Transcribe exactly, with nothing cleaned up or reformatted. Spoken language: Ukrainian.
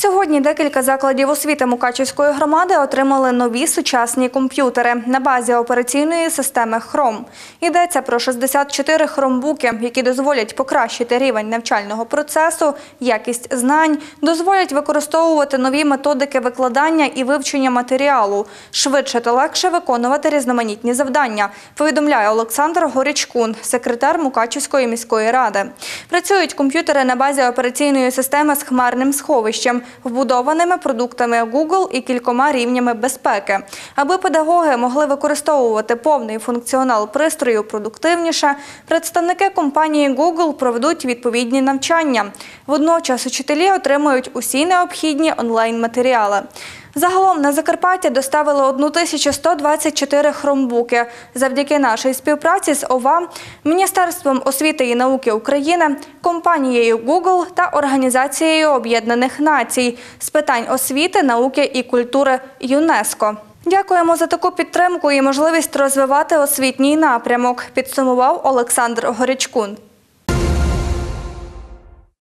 Сьогодні декілька закладів освіти Мукачівської громади отримали нові сучасні комп'ютери на базі операційної системи Хром. Йдеться про шістдесят чотири хромбуки, які дозволять покращити рівень навчального процесу, якість знань, дозволять використовувати нові методики викладання і вивчення матеріалу, швидше та легше виконувати різноманітні завдання, повідомляє Олександр Горячкун, секретар Мукачівської міської ради. Працюють комп'ютери на базі операційної системи з хмарним сховищем, вбудованими продуктами Google і кількома рівнями безпеки. Аби педагоги могли використовувати повний функціонал пристрою продуктивніше, представники компанії Google проведуть відповідні навчання. Водночас учителі отримують усі необхідні онлайн-матеріали. Загалом на Закарпаття доставили тисячу сто двадцять чотири хромбуки. Завдяки нашій співпраці з ОВА, Міністерством освіти і науки України, компанією Google та Організацією Об'єднаних Націй з питань освіти, науки і культури ЮНЕСКО. Дякуємо за таку підтримку і можливість розвивати освітній напрямок, підсумував Олександр Горячкун.